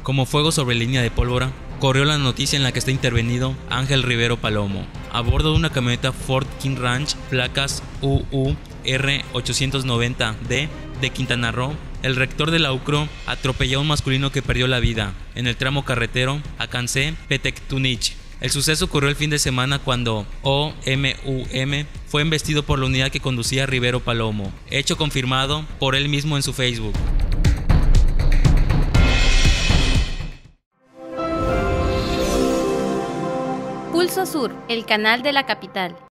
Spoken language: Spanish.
Como fuego sobre línea de pólvora, corrió la noticia en la que está intervenido Ángel Rivero Palomo. A bordo de una camioneta Ford King Ranch, placas UUR890D de Quintana Roo, el rector de la UCRO atropelló a un masculino que perdió la vida en el tramo carretero Acancé-Petectunich. El suceso ocurrió el fin de semana cuando OMUM fue embestido por la unidad que conducía a Rivero Palomo, hecho confirmado por él mismo en su Facebook. Pulso Sur, el canal de la capital.